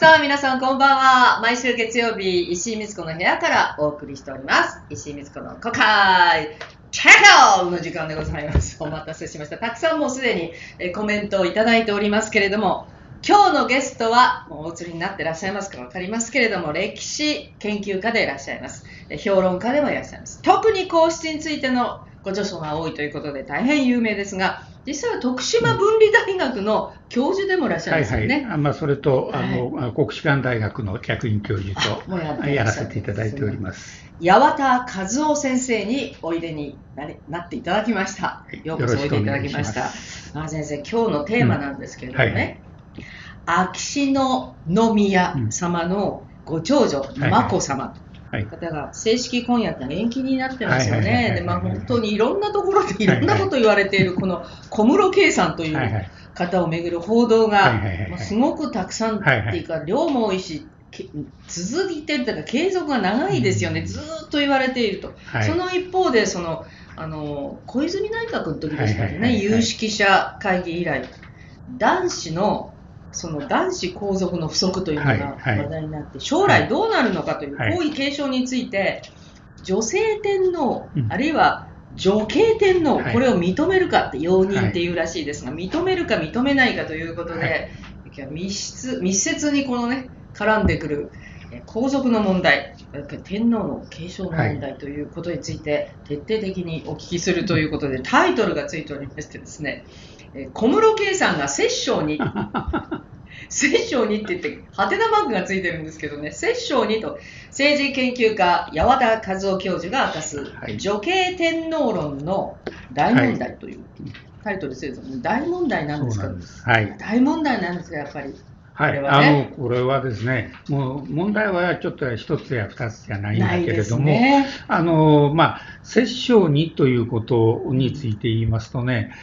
さん、皆さんこんばんは。毎週月曜日、石井光子の部屋からお送りしております。石井光子の公開チェックアウトの時間でございます。お待たせしました。たくさんもうすでにコメントをいただいておりますけれども、今日のゲストは、もうお釣りになっていらっしゃいますかわかりますけれども、歴史研究家でいらっしゃいます。評論家でもいらっしゃいます。特に皇室についてのご著書が多いということで大変有名ですが、実際は徳島文理大学の教授でもいらっしゃいますよね。 それと、国士舘大学の客員教授とやらせていただいております。 八幡和夫先生においでになっていただきました。ようこそおいでいただきました。先生、今日のテーマなんですけれどもね、秋篠宮様のご長女、眞子さまという方が正式婚約が延期になってますよね。で、本当にいろんなところでいろんなこと言われているこの小室圭さんという方をめぐる報道がすごくたくさんっていうか量も多いし、続いているというか継続が長いですよね。ずっと言われていると。その一方で小泉内閣の時でしたね、有識者会議以来、男子皇族の不足というのが話題になって、将来どうなるのかという皇位継承について、女性天皇、あるいは女系天皇、これを認めるかって、容認っていうらしいですが、認めるか認めないかということで、密接に絡んでくる皇族の問題、天皇の継承の問題ということについて、徹底的にお聞きするということで、タイトルがついておりましてですね、小室圭さんが摂政に摂政にって言ってハテナマークがついてるんですけどね、摂政にと政治研究家八幡和夫教授が明かす、女系天皇論の大問題という、タイトルですけど、大問題なんですか。大問題なんですが、やっぱりこれはですね、もう問題はちょっと一つや二つじゃないんだけれども、摂政にということについて言いますとね、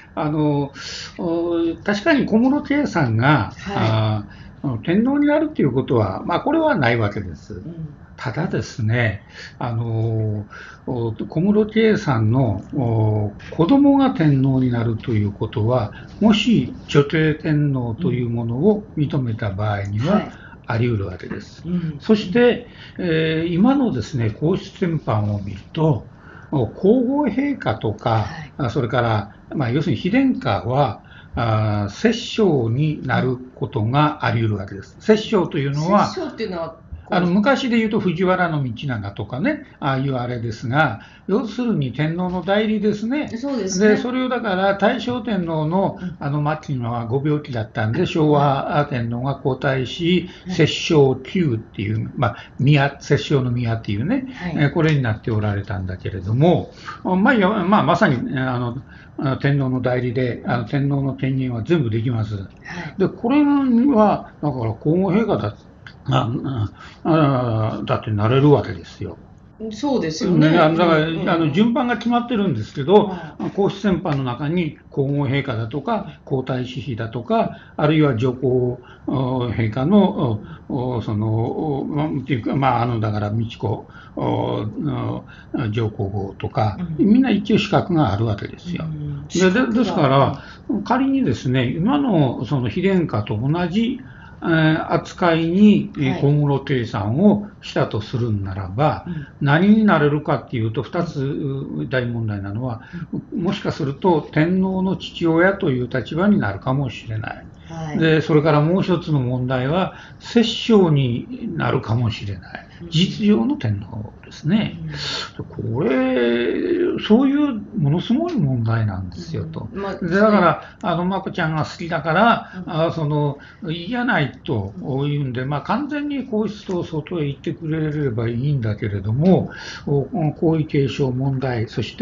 確かに小室圭さんが、天皇になるということは、これはないわけです。ただですね、小室圭さんの子供が天皇になるということは、もし女系天皇というものを認めた場合にはあり得るわけです。そして、今のですね、皇室典範を見ると、皇后陛下とか、それから、要するに妃殿下は、摂政になることがあり得るわけです。摂政というのは、昔で言うと藤原道長とかね、ああいうあれですが、要するに天皇の代理ですね。で、それをだから大正天皇の末期のはご病気だったんで、昭和天皇が交代し、摂政宮っていう、摂政の宮っていうね、これになっておられたんだけれども、まさに天皇の代理で、天皇の権限は全部できます。で、これは、だから皇后陛下だってなれるわけですよ。 そうですよね。 だから順番が決まってるんですけど、皇室典範の中に皇后陛下だとか皇太子妃だとか、あるいは上皇陛下のっていうか、だから美智子上皇后とか、みんな一応資格があるわけですよ。ですから仮にですね、今の妃殿下と同じ扱いに小室圭さんをしたとするならば、何になれるかっていうと、2つ大問題なのは、もしかすると天皇の父親という立場になるかもしれない。で、それからもう一つの問題は、摂政になるかもしれない。事実上の天皇ですね。これ、そういうものすごい問題なんですよと。だから、眞子ちゃんが好きだから、いいやないというんで、完全に皇室と外へ行ってくれればいいんだけれども、皇位継承問題、そして、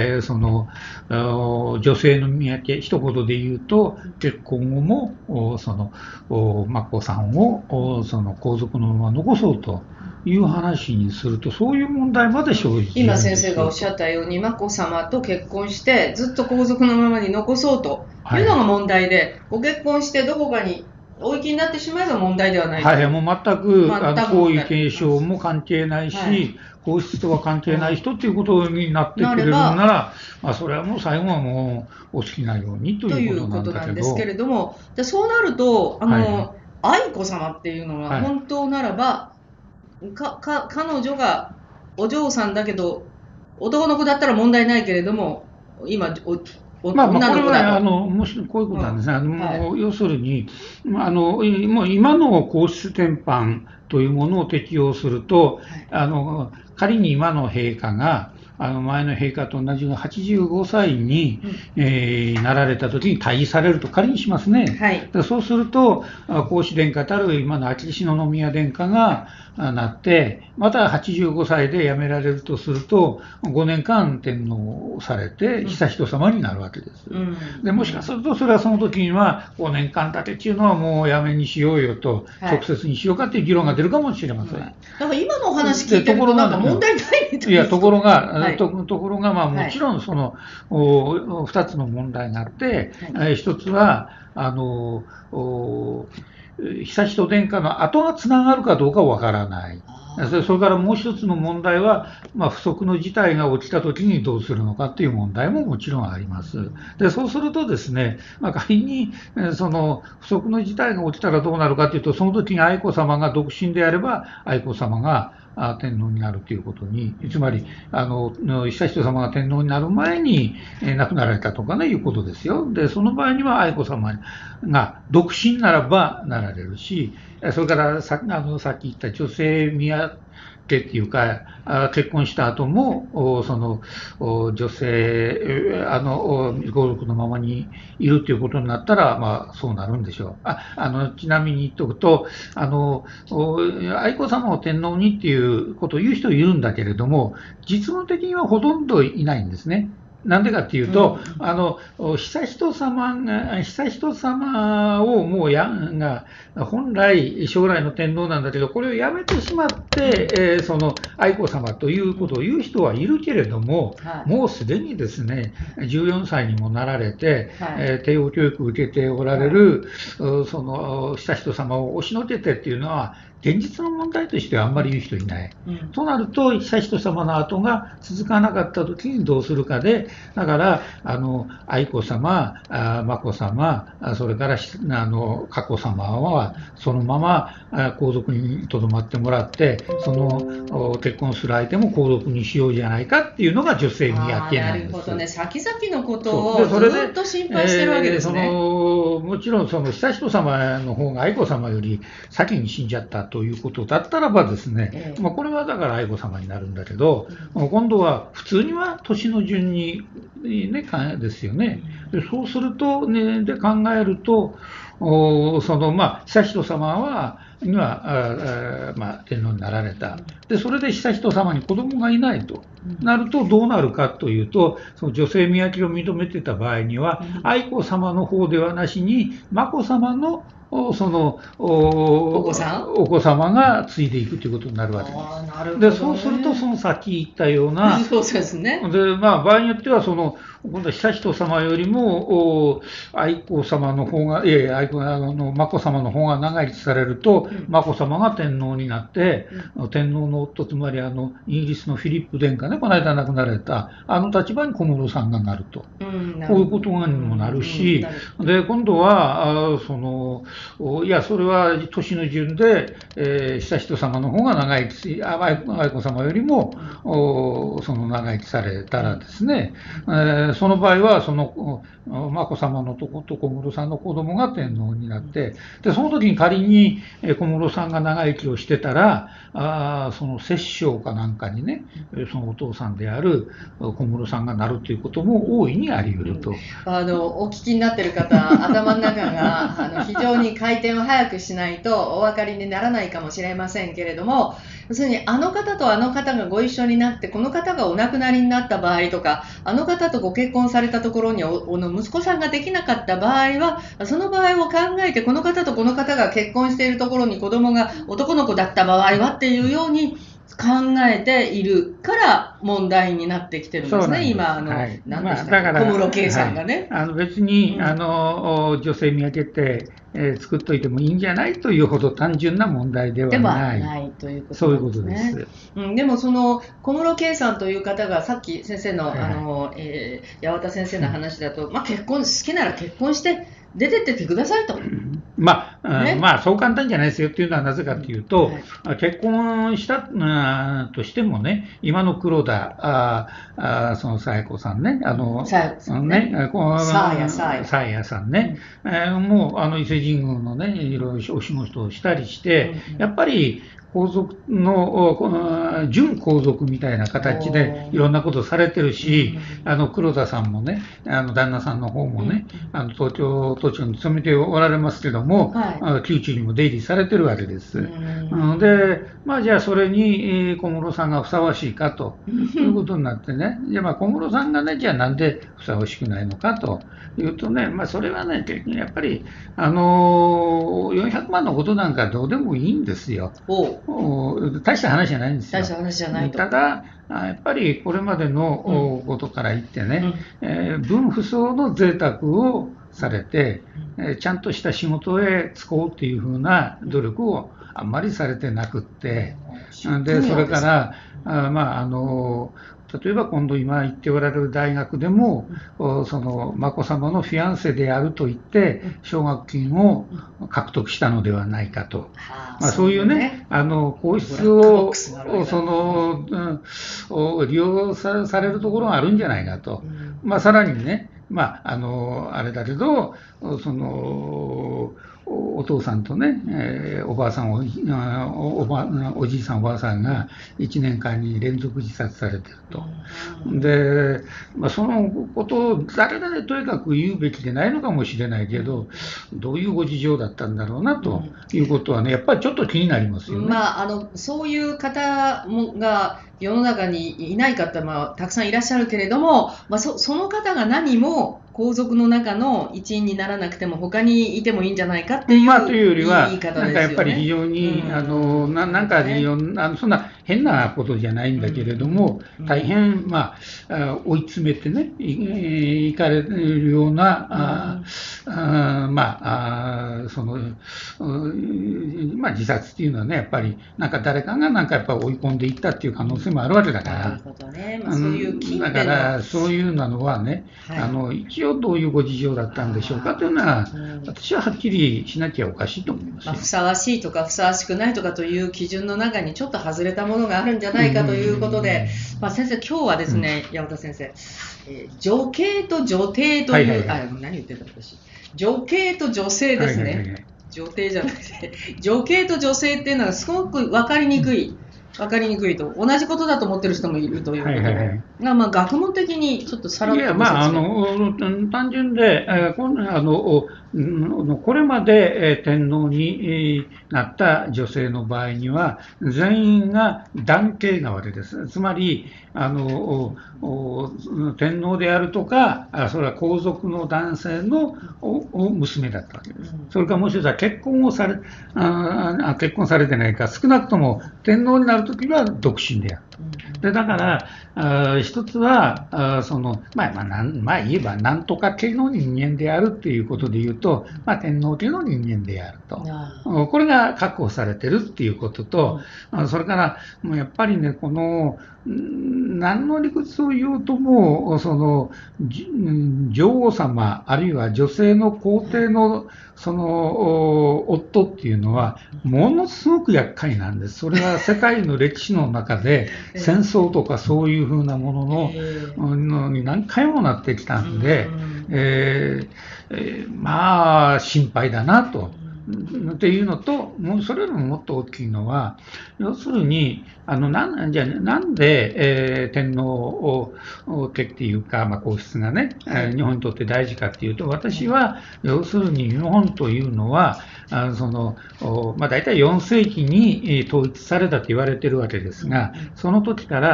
女性の宮家、一言で言うと、結婚後も、眞子さんを、皇族のまま残そうという話にすると、そういう問題まで生じるんですよ。 今先生がおっしゃったように、眞子さまと結婚して、ずっと皇族のままに残そうというのが問題で、ご結婚してどこかにお行きになってしまえば問題ではない。 もう全く皇位継承も関係ないし、皇室とは関係ない人ということになってくれるなら、それはもう最後はもうお好きなようにということなんだけど。 ということなんですけれども、そうなると愛子様っていうのが本当ならば、彼女がお嬢さんだけど男の子だったら問題ないけれども、今女の子だと。これはもしこういうことなんですね。要するにもう今の皇室典範というものを適用すると、仮に今の陛下が前の陛下と同じ85歳に、なられたときに退位されると仮にしますね。はい、そうすると、皇嗣殿下たる今の秋篠宮殿下がなって、また85歳で辞められるとすると、5年間天皇されて、悠仁さまになるわけです。でもしかすると、それはその時には、5年間だけっていうのはもうやめにしようよと、直接にしようかっていう議論が出るかもしれません。 だから今のお話聞いてると、なんか問題ないみたいな。 いや、ところが、もちろんその2つの問題があって、1つは、悠仁殿下の後がつながるかどうかわからない。それからもう一つの問題は、不測の事態が起きたときにどうするのかという問題ももちろんあります。で、そうするとですね、仮にその不測の事態が起きたらどうなるかというと、その時に愛子さまが独身であれば、愛子さまが天皇になるということに、つまり悠仁さまが天皇になる前に亡くなられたとかね、いうことですよ。で、その場合には愛子さまが独身ならばなられるし、それからさっき言った女性宮家っていうか、結婚した後もその女性皇族のままにいるということになったら、そうなるんでしょう。ちなみに言っておくと、愛子さまを天皇にっていうことを言う人いるんだけれども、実務的にはほとんどいないんですね。なんでかっていうと、悠仁さまをもうが本来将来の天皇なんだけど、これをやめてしまって、その愛子さまということを言う人はいるけれども、もうすでにですね、14歳にもなられて、帝王教育を受けておられる、その悠仁さまを押しのけてっていうのは、現実の問題としてはあんまり言う人いない。となると、悠仁さまの後が続かなかったときにどうするかで、だから、愛子さま、眞子さま、それから佳子さまは、そのまま皇族にとどまってもらって、その結婚する相手も皇族にしようじゃないかっていうのが女性宮家なんです。 なるほどね、先々のことをずっと心配してるわけですね。 もちろん、その悠仁さまの方が愛子さまより先に死んじゃったということだったらばですね、これはだから愛子さまになるんだけど、今度は普通には年の順に、ですよね。でそうすると、で考えると、悠仁さまには天皇になられた。で、それで悠仁さまに子供がいないとなるとどうなるかというと、その女性宮家を認めてた場合には、愛子さまの方ではなしに、眞子さまのそのお子様が継いでいくということになるわけです。で、そうすると、そのさっき言ったような、 そうですね。 で、場合によっては、今度は悠仁さまよりも、愛子さまの方が、眞子さまの方が長生きされると、眞子さまが天皇になって、天皇の夫、つまりイギリスのフィリップ殿下ね、この間亡くなられた、立場に小室さんがなると。こういうことにもなるし、で、今度は、いや、それは年の順で、悠仁さまの方が長生き、愛子さまよりも、長生きされたらですね、その場合は、眞子さまのとこと小室さんの子供が天皇になって、で、その時に仮に小室さんが長生きをしてたら、その摂政かなんかにね、そのお父さんである小室さんがなるということも大いにあり得ると。 お聞きになっている方、頭の中が非常に回転を早くしないとお分かりにならないかもしれませんけれども、要するにあの方とあの方がご一緒になって、この方がお亡くなりになった場合とか、あの方とご結婚されたところに息子さんができなかった場合は、その場合を考えて、この方とこの方が結婚しているところに子供が男の子だった場合はっていうように考えているから問題になってきてるんですね、今何でしたっけ、小室圭さんがね。 別に、女性宮家って作っといてもいいんじゃないというほど単純な問題ではないということですね。 そういうことです。 でもその小室圭さんという方がさっき先生の、八幡先生の話だと、結婚好きなら結婚して出てっててくださいと。 まあ、そう簡単じゃないですよっていうのはなぜかというと、結婚したとしてもね、今の黒田、その紗栄子さんね、 サーヤさんね、もう伊勢神宮のね、いろいろお仕事をしたりして、やっぱり皇族の、準皇族みたいな形でいろんなことされてるし、黒田さんもね、旦那さんの方もね、都庁に勤めておられますけども、宮中にも出入りされてるわけです。で、じゃあそれに小室さんがふさわしいかということになってね、じゃあ小室さんがね、じゃあなんでふさわしくないのかというとね、それはね、やっぱり、400万のことなんかどうでもいいんですよ。大した話じゃないんですよ。 大した話じゃないと。 ただ、やっぱりこれまでのことから言ってね、分不相の贅沢をされて、ちゃんとした仕事へ就こうっていうふうな努力をあんまりされてなくって、で、それから、例えば今度今行っておられる大学でも、その眞子さまのフィアンセであると言って、奨学金を獲得したのではないかと。そういうね、皇室を、利用されるところがあるんじゃないかと。さらにね、あれだけど、お父さんとね、おばあさんおじいさんおばあさんが1年間に連続自殺されてると。で、そのことを誰々とにかく言うべきでないのかもしれないけど、どういうご事情だったんだろうなということはね、やっぱりちょっと気になりますよね。 そういう方が世の中にいない方、たくさんいらっしゃるけれども、その方が何も皇族の中の一員にならなくても他にいてもいいんじゃないかっていうというよりは、 言い方ですよね。 なんかやっぱり非常に、なんかそんな変なことじゃないんだけれども、大変、追い詰めてね、いかれるような、自殺っていうのはね、やっぱり、なんか誰かがやっぱ追い込んでいったっていう可能性もあるわけだから。 なるほどね。そういう近だから、そういうのはね、一応どういうご事情だったんでしょうかというのは、私ははっきりしなきゃおかしいと思います。 ふさわしいとかふさわしくないとかという基準の中にちょっと外れたものがあるんじゃないかということで、先生、今日はですね、山田先生、女系と女帝という、何言ってた私、女系と女性ですね。女帝じゃなくて、女系と女性っていうのはすごく分かりにくいと、同じことだと思ってる人もいるということで、学問的にちょっとさらっとご説明。 単純で、これまで天皇になった女性の場合には、全員が男系なわけです。つまり、天皇であるとか、それは皇族の男性の娘だったわけです。それからもう一つは結婚されてないか、少なくとも天皇になるときは独身である。でだから、一つは、言えば、なんとか系の人間であるっていうことで言うと、天皇系の人間であると。これが確保されてるっていうことと、それから、やっぱりね、何の理屈を言おうとも、女王様、あるいは女性の皇帝の、夫っていうのは、ものすごく厄介なんです。それは世界の歴史の中で、戦争とかそういうふうなものに何回もなってきたんで、心配だなと。っていうのと、それよりももっと大きいのは、要するに、なんで、天皇家っていうか、皇室がね、日本にとって大事かっていうと、私は、要するに日本というのは、大体4世紀に統一されたと言われているわけですが、その時から、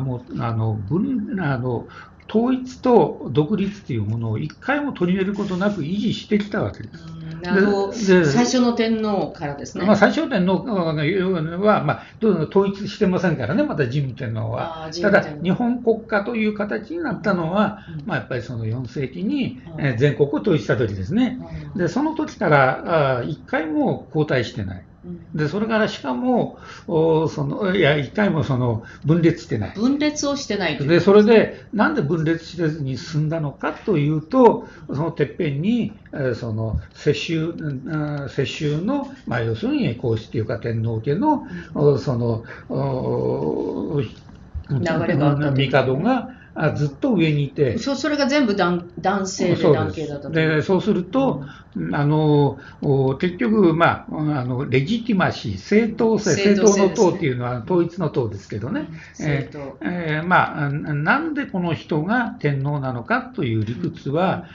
統一と独立というものを一回も取り入れることなく維持してきたわけです。 最初の天皇からですね。 最初の天皇は、統一してませんからね、また神武天皇は。ただ、日本国家という形になったのは、やっぱりその4世紀に全国を統一した時ですね。で、その時から一回も交代してない。 で、それからしかも、一回も分裂してない。 分裂をしてないという。 で、それで、なんで分裂せずに進んだのかというと、そのてっぺんに、世襲の、要するに皇室というか天皇家の、 流れがあったという帝が、ずっと上にいて、 それが全部男性で男系だったという。 そうすると、結局、レジティマシー、正当性、正当の党っていうのは統一の党ですけどね、なんでこの人が天皇なのかという理屈は、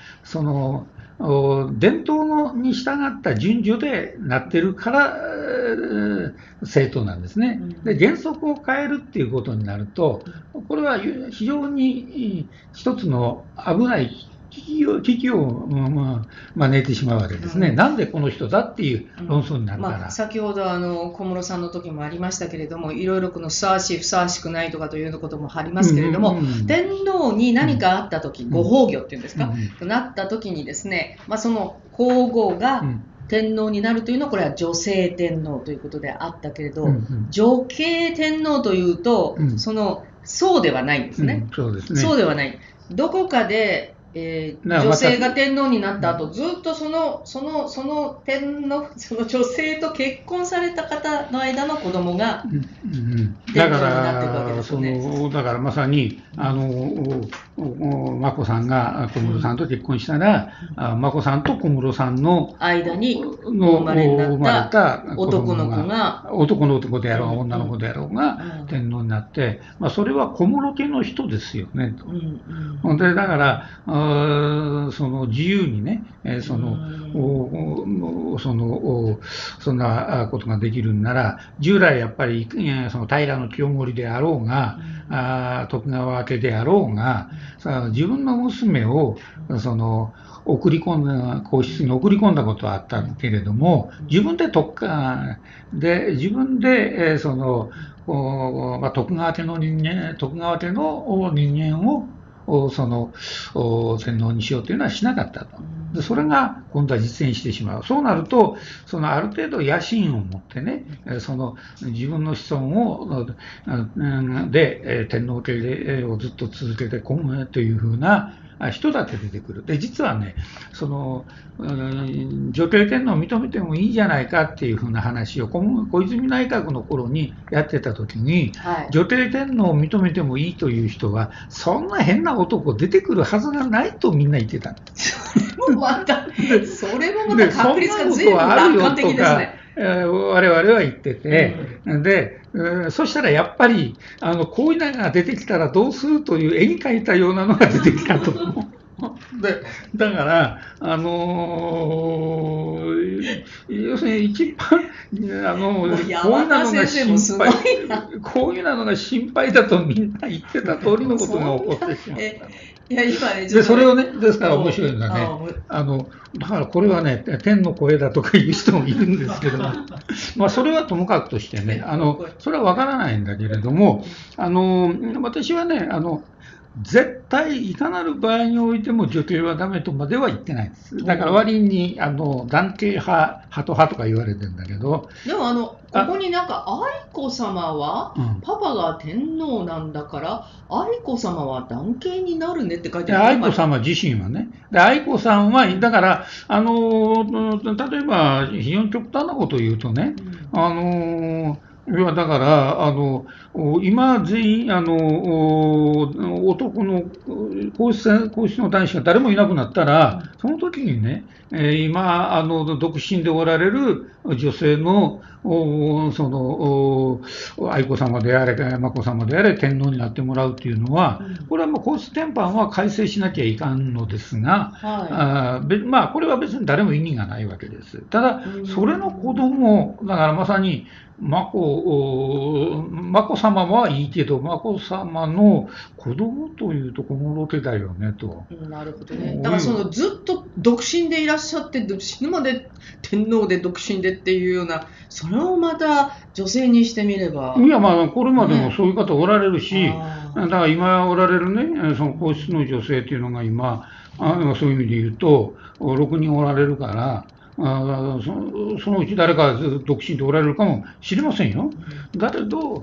伝統に従った順序でなってるから正当なんですね。で、原則を変えるっていうことになると、これは非常に一つの危ない危機を招いてしまうわけですね。なんでこの人だっていう論争になるから。 先ほど小室さんの時もありましたけれども、いろいろこのふさわしい、ふさわしくないとかということもありますけれども、天皇に何かあった時、ご崩御っていうんですか、となった時にですね、その皇后が天皇になるというのは、これは女性天皇ということであったけれど、女系天皇というと、そうではないんですね。 そうですね。 そうではない。どこかで女性が天皇になった後、ずっとその女性と結婚された方の間の子供が天皇になっていくわけですよね。 だからまさに眞子さんが小室さんと結婚したら、眞子さんと小室さんの間に生まれた男の子が、 男の男であろうが女の子であろうが天皇になって、それは小室家の人ですよねと。でだから自由にね、そんなことができるんなら、従来やっぱり平清盛であろうが、徳川家であろうが、自分の娘を皇室に送り込んだことはあったけれども、自分で徳川家の人間を天皇にしようというのはしなかったと。でそれが今度は実現してしまう。そうなると、ある程度野心を持ってね、自分の子孫で天皇家をずっと続けて込むというふうな人だって出てくる。で、実はね、女系天皇を認めてもいいじゃないかっていうふうな話を小泉内閣の頃にやってた時に、女系天皇を認めてもいいという人は、そんな変な男出てくるはずがないとみんな言ってた。 それもまた確率が随分楽観的ですね。 我々は言ってて、で、そしたらやっぱりこういうのが出てきたらどうするという絵に描いたようなのが出てきたと思う。でだから、要するに一番こういうのが心配だとみんな言ってた通りのことが起こってしまった。でそれをね、ですから面白いのがね、だからこれはね、天の声だとかいう人もいるんですけども、それはともかくとしてね、それは分からないんだけれども、私はね、絶対いかなる場合においても女系はダメとまでは言ってないんです。だから割に男系派、ハト派とか言われてるんだけど。 でもここに愛子さまは、パパが天皇なんだから愛子さまは男系になるねって書いてある。 愛子さま自身はね。で愛子さんはだから例えば非常に極端なことを言うとね、だから今全員男の皇室の男子が誰もいなくなったら、その時にね、今独身でおられる女性の愛子さまであれ眞子さまであれ天皇になってもらうというのは、これは皇室典範は改正しなきゃいかんのですが、これは別に誰も意味がないわけです。ただそれの子供だからまさに眞子さまはいいけど、眞子さまの子供というと小室家だよねと。 なるほどね。だからずっと独身でいらっしゃって、死ぬまで天皇で独身でっていうような、それをまた女性にしてみれば。 いや、これまでもそういう方おられるし、だから今おられるね、皇室の女性というのが今、そういう意味で言うと、6人おられるから、 そのうち誰か独身でおられるかもしれませんよ。だけど、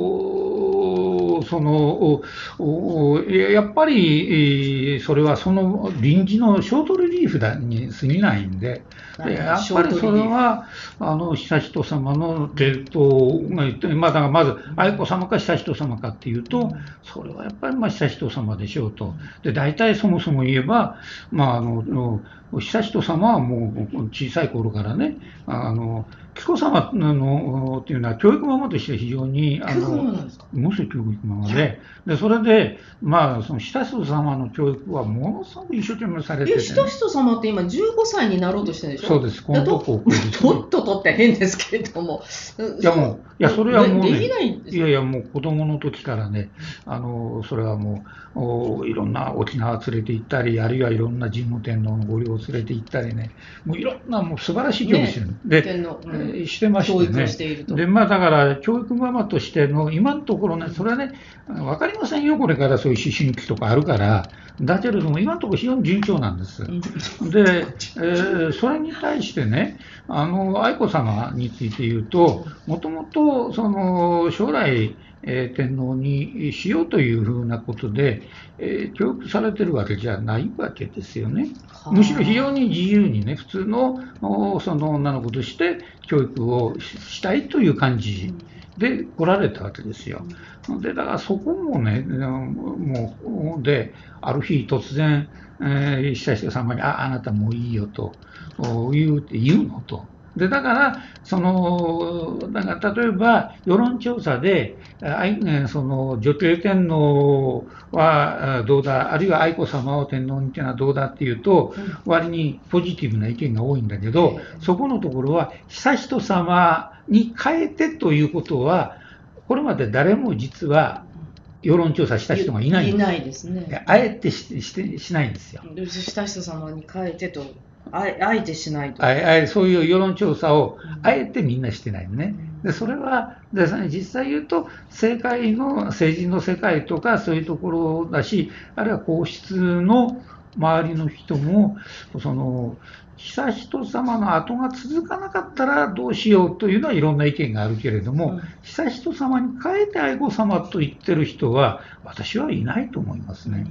やっぱり、それはその臨時のショートリリーフに過ぎないんで、やっぱりそれは、悠仁さまの抵当が言って、だからまず、愛子さまか悠仁さまかっていうと、それはやっぱり悠仁さまでしょうと。で、大体そもそも言えば、悠仁さまはもう小さい頃からね、紀子さまのっていうのは教育ママとして非常に、ものすごい教育ママで、それで、その悠仁さまの教育はものすごく一生懸命されてて、ね。 悠仁さまって今15歳になろうとしてるでしょ。 そうです、今度高校です、ね。 とっととって変ですけれども。 いや、それはもう、ね、 できないんですか。 もう子供の時からね、それはもう、いろんな沖縄連れて行ったり、あるいはいろんな神武天皇の御陵を連れて行ったりね、もういろんなもう素晴らしい教育してる、で、してましてね。教育していると。で、だから教育ママとしての今のところね、それはね、わかりませんよ、これからそういう思春期とかあるから、だけれども、今のところ非常に順調なんです。で、それに対してね、愛子さまについて言うと、もともと将来、天皇にしようというふうなことで、教育されてるわけじゃないわけですよね。むしろ非常に自由にね、普通のその女の子として教育をしたいという感じで来られたわけですよ。で、だからそこもね、で、ある日突然、悠仁さまに、あなたもういいよと言うのと。で、だから、例えば、世論調査で、女系天皇はどうだ、あるいは愛子さまを天皇にっていうのはどうだっていうと、割にポジティブな意見が多いんだけど、そこのところは、悠仁さまに変えてということは、これまで誰も実は、世論調査した人がいないんです。 いないですね。 あえてしないんですよ。 悠仁さまに変えてと。あえてしないと。 そういう世論調査をあえてみんなしてないのね。でそれは実際言うと政治の世界とかそういうところだし、あるいは皇室の周りの人も悠仁さまの後が続かなかったらどうしようというのはいろんな意見があるけれども、悠仁さまに変えて愛子さまと言ってる人は私はいないと思いますね。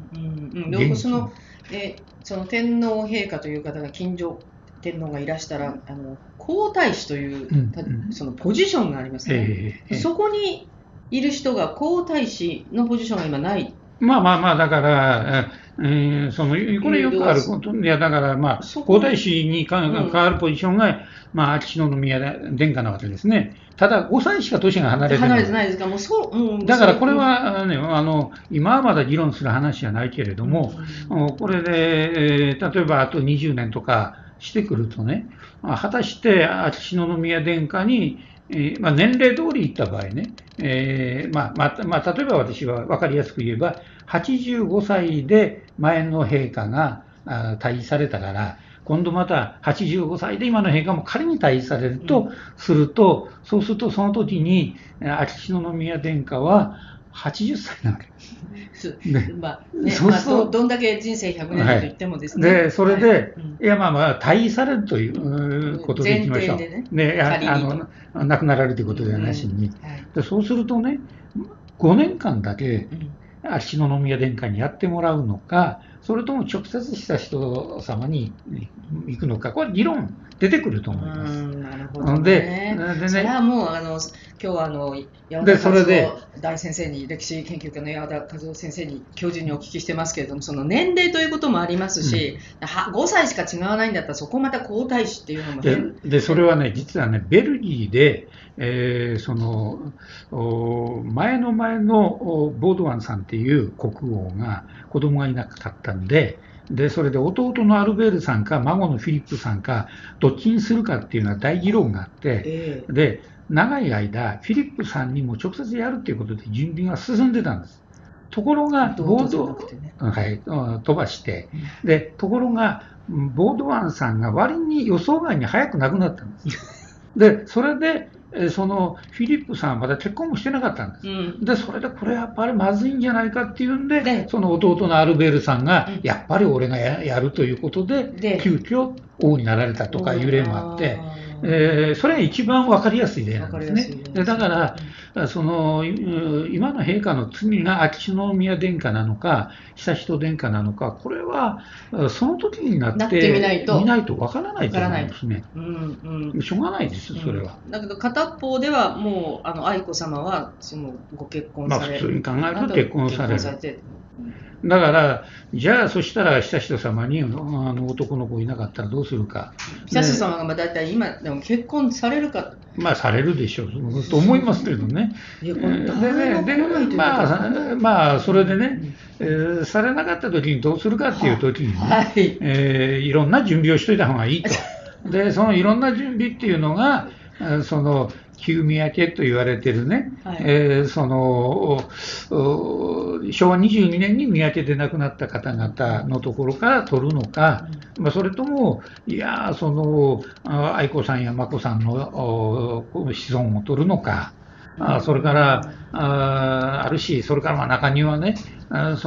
その天皇陛下という方が近所天皇がいらしたら皇太子という、そのポジションがありますね、そこにいる人が皇太子のポジションが今ない。 だから、これよくあること、だから皇太子に変わるポジションが、秋篠宮殿下なわけですね。ただ、5歳しか年が離れてないですか。だからこれは、今はまだ議論する話じゃないけれども、これで、例えばあと20年とかしてくるとね、果たして秋篠宮殿下に、年齢通り言った場合ね、例えば私は分かりやすく言えば、85歳で前の陛下が退位されたから、今度また85歳で今の陛下も仮に退位されるとすると、そうするとその時に秋篠宮殿下は80歳なわけです。 どんだけ人生100年だと言ってもですね。 で、それで、退位されるということでいきましょう。亡くなられるということではなしに。でそうするとね、5年間だけ秋篠宮殿下にやってもらうのか、それとも直接悠仁さまに行くのか、これ議論出てくると思います。 なるほどね。それはもう今日は八幡和夫大先生に、歴史研究家の八幡和夫先生に教授にお聞きしてますけれども、その年齢ということもありますし、5歳しか違わないんだったらそこまた皇太子っていうのもでそれはね、実はね、ベルギーで、前のボードワンさんっていう国王が子供がいなかったんで、それで弟のアルベールさんか孫のフィリップさんかどっちにするかっていうのは大議論があって、で長い間フィリップさんにも直接やるっていうことで準備が進んでたんです。ところがボード、飛ばして、ところがボードワンさんが割に予想外に早く亡くなったんです。でそれでそのフィリップさんはまだ結婚もしてなかったんです。で、それでこれやっぱりまずいんじゃないかっていうんで、その弟のアルベールさんが、やっぱり俺がやるということで、急遽王になられたとかいう例もあって、それが一番分かりやすい例なんですね。だから、その今の陛下の罪が秋篠宮殿下なのか、悠仁殿下なのか、これはその時になってみないと分からないと思うんですね。しょうがないです、それは。 だけど片方ではもう愛子さまはそのご結婚される。 普通に考えると結婚される。だから、じゃあ、そしたら悠仁さまに男の子いなかったらどうするか。 悠仁さまが大体今でも結婚されるか。 されるでしょうと思いますけどね。それでね、されなかった時にどうするかっていう時にね、いろんな準備をしといた方がいいと。で、そのいろんな準備っていうのが、その旧宮家と言われてるね、その昭和22年に宮家で亡くなった方々のところから取るのか、それとも、いや、その愛子さんや眞子さんの子孫を取るのか、それからあるし、それから中にはね、眞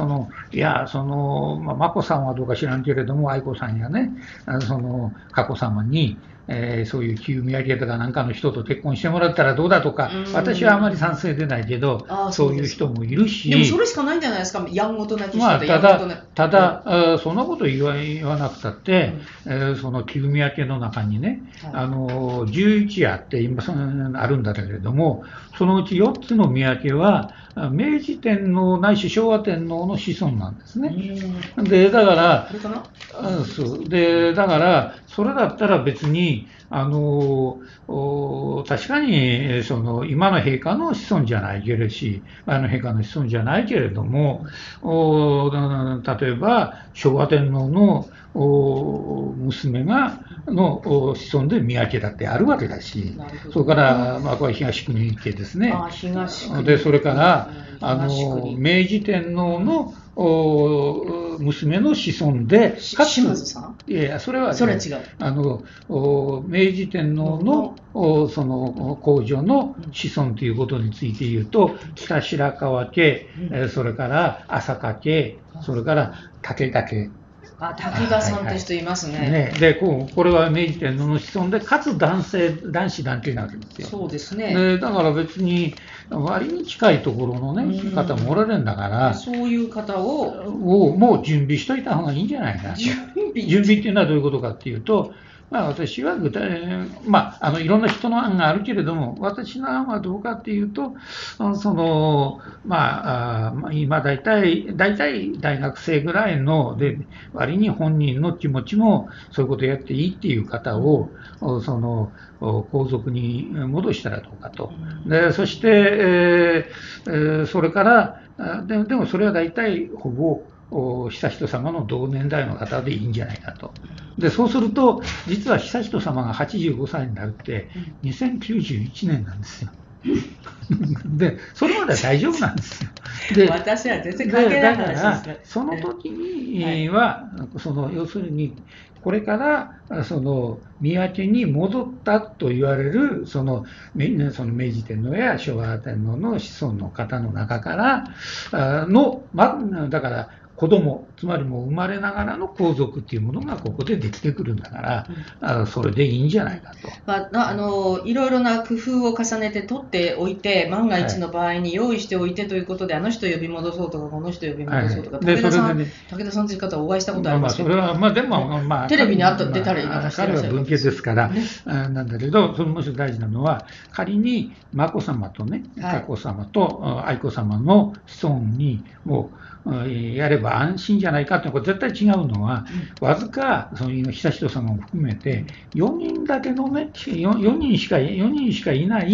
子さんはどうか知らんけれども、愛子さんやね、その佳子さまに、そういう旧宮家とかなんかの人と結婚してもらったらどうだとか、私はあまり賛成でないけど、そういう人もいるし。 でもそれしかないんじゃないですか、やんごとなき人で。 ただ、そんなこと言わなくたって、その旧宮家の中にね、11あって今あるんだけれども、そのうち4つの宮家は明治天皇ないし昭和天皇の子孫なんですね。で、だから、それだったら別に、確かにその今の陛下の子孫じゃないけれし、陛下の子孫じゃないけれども、例えば昭和天皇の娘の子孫で宮家だってあるわけだし、それから、これ東国家ですね。で、それから、明治天皇の娘の子孫で、 かつ、島津さん？ いや、それは、 それ違う。 明治天皇のその皇女の子孫ということについて言うと、北白河家、それから朝香家、それから武田家。 滝川さんって人いますね。 で、これは明治天皇の子孫で、かつ男子団系なわけですよ。 そうですね。 だから別に、割に近いところのね、方もおられるんだから、 そういう方をもう準備しといた方がいいんじゃないかなと。準備っていうのはどういうことかっていうと、私はいろんな人の案があるけれども、私の案はどうかっていうと、今大体大学生ぐらいので、割に本人の気持ちもそういうことをやっていいっていう方を、皇族に戻したらどうかと。で、そして、それから、でもそれは大体ほぼ、悠仁さまの同年代の方でいいんじゃないかと。で、そうすると、実は悠仁さまが85歳になるって、2091年なんですよ。で、それまでは大丈夫なんですよ。 で、私は全然関係ない話ですね。 だから、その時には、要するに、これから、宮家に戻ったと言われる、明治天皇や昭和天皇の子孫の方の中から、だから、子供、つまりもう生まれながらの皇族っていうものがここでできてくるんだから、それでいいんじゃないかと。 いろいろな工夫を重ねて取っておいて、万が一の場合に用意しておいてということで、あの人呼び戻そうとか、この人呼び戻そうとか、武田さんという方お会いしたことありますけど、 それは、でも、 テレビに出たりなんかして彼は文系ですから、なんだけど、そのもし大事なのは、仮に眞子さまとね、佳子さまと愛子さまの子孫にもやれば安心じゃないかというのは、絶対違うのは、わずか、悠仁さまも含めて、4人だけのね、4人しかいない、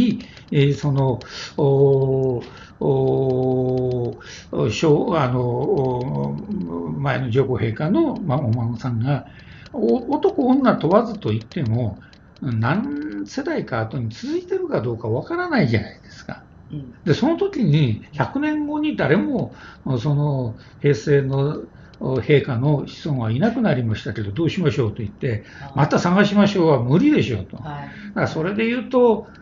前の上皇陛下のお孫さんが、男女問わずといっても、何世代か後に続いてるかどうかわからないじゃないですか。で、その時に100年後に誰も平成の陛下の子孫はいなくなりましたけどどうしましょうと言ってまた探しましょうは無理でしょうと。だからそれで言うと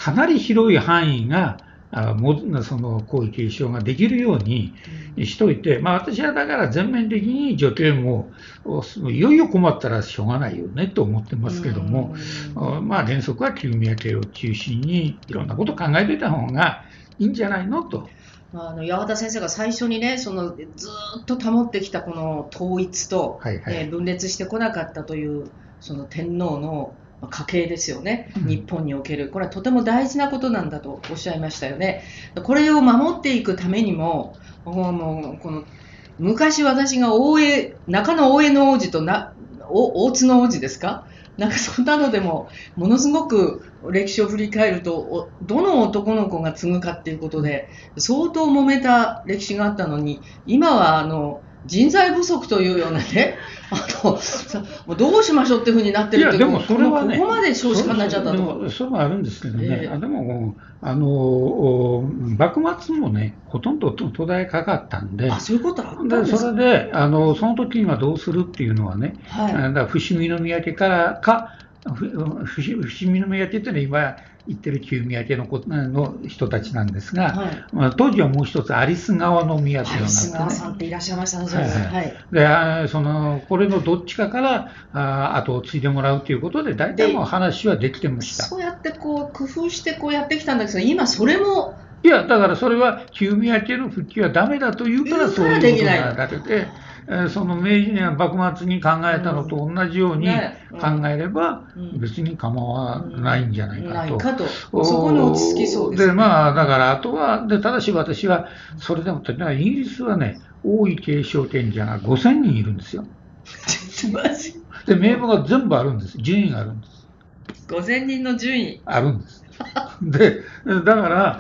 かなり広い範囲がその皇位継承ができるようにしといて、私はだから全面的に女帝もいよいよ困ったらしょうがないよねと思ってますけども、原則は旧宮家を中心にいろんなことを考えていた方がいいんじゃないのと。 八幡先生が最初にね、ずっと保ってきたこの統一と、分裂してこなかったというその天皇の家系ですよね、日本における、これはとても大事なことなんだとおっしゃいましたよね。これを守っていくためにも、この昔私が中野大江の王子と大津の王子ですか、なんかそんなのでもものすごく歴史を振り返ると、どの男の子が継ぐかっていうことで相当揉めた歴史があったのに、今は人材不足というようなね、どうしましょうっていうふうになってるって、 でもそれはね、 ここまで少子化になっちゃったと。それもあるんですけどね、でも幕末もね、ほとんど途絶えかかったんで、 そういうことあったんですか。 それでその時にはどうするっていうのはね、だから伏見宮家から伏見宮家っていうのは今言ってる旧宮家の人たちなんですが、当時はもう一つ有栖川宮というのがあって、 有栖川さんっていらっしゃいましたね。 でこれのどっちかから後を継いでもらうということで、大体もう話はできてました。 そうやって工夫してやってきたんだけど、今それもだからそれは旧宮家の復帰はダメだというからそういうことがだけで、その明治や幕末に考えたのと同じように考えれば別に構わないんじゃないかと。 そこに落ち着きそうですね。 だからあとはただし私はそれでもイギリスはね、王位継承権者が5000人いるんですよ。で名簿が全部あるんです。順位があるんです。 5000人の順位あるんです。でだから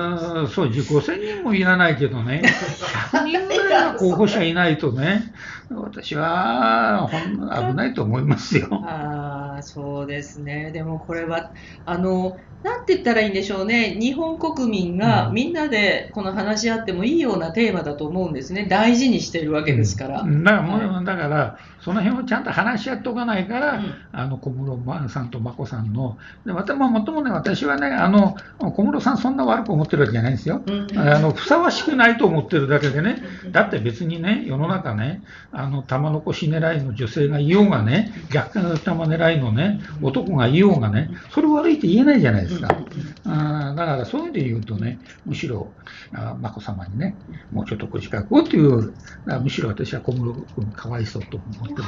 5000人もいらないけどね、100人ぐらいの候補者いないとね、私は危ないと思いますよ。 そうですね。でもこれはなんて言ったらいいんでしょうね、日本国民がみんなでこの話し合ってもいいようなテーマだと思うんですね。大事にしているわけですから。 だからその辺をちゃんと話し合っておかないから、小室さんと眞子さんの、もともね、私はね、小室さんそんな悪く思ってるわけじゃないんですよ。ふさわしくないと思ってるだけでね、だって別にね、世の中ね、玉残し狙いの女性がいようがね、逆玉狙いのね、男がいようがね、それ悪いって言えないじゃないですか。だからそういう意味で言うとね、むしろ眞子さまにね、もうちょっとご自覚をという、むしろ私は小室君かわいそうと思ってます。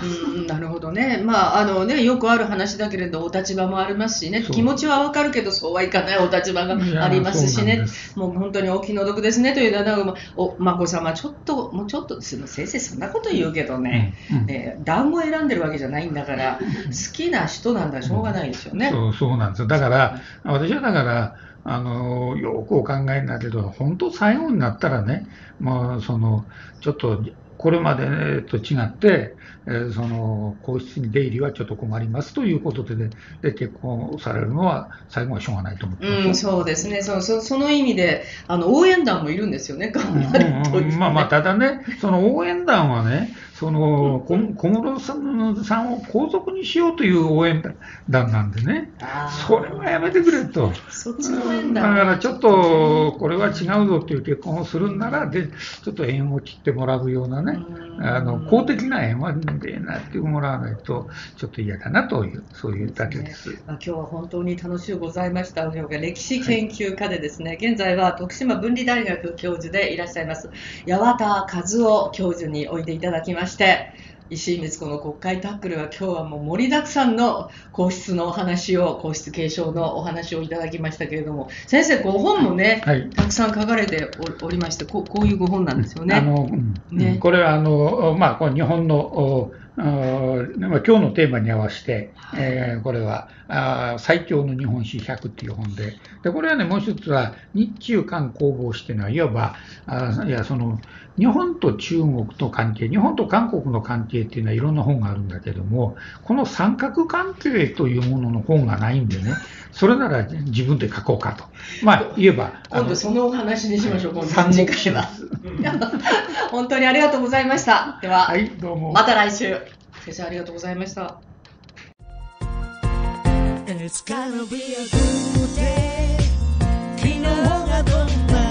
なるほどね。よくある話だけれどお立場もありますしね、気持ちはわかるけどそうはいかないお立場がありますしね、もう本当にお気の毒ですねという、眞子さまもうちょっと先生そんなこと言うけどね、団子選んでるわけじゃないんだから、好きな人なんだしょうがないですよね。 そうなんですよ。だから私はよくお考えになるけど、本当最後になったらね、ちょっとこれまでと違って、皇室に出入りはちょっと困りますということで、結婚されるのは最後はしょうがないと思ってます。 そうですね。その意味で応援団もいるんですよね。 ただね、その応援団はね、小室さんを皇族にしようという応援団なんでね、それはやめてくれと。だからちょっとこれは違うぞという結婚をするんならちょっと縁を切ってもらうようなね、公的な縁はなってもらわないとちょっと嫌だなという、そういうだけです。 今日は本当に楽しゅうございました。歴史研究家でですね、現在は徳島文理大学教授でいらっしゃいます八幡和夫教授においでいただきまして、石井光子の国会タックルは今日はもう盛りだくさんの皇室のお話を、皇室継承のお話をいただきましたけれども、先生ご本もね、たくさん書かれておりまして、こういうご本なんですよね。 これはこれ日本の今日のテーマに合わせて、これは最強の日本史100っていう本で、これはね、もう一つは日中韓攻防史というのは、いわば日本と中国と関係、日本と韓国の関係っていうのはいろんな本があるんだけども、この三角関係というものの本がないんでね、それなら自分で書こうかと。言えば今度そのお話にしましょう。今度次回は本当にありがとうございました。では、 どうもまた来週。先生ありがとうございました。It's gonna be a good day. のがどんな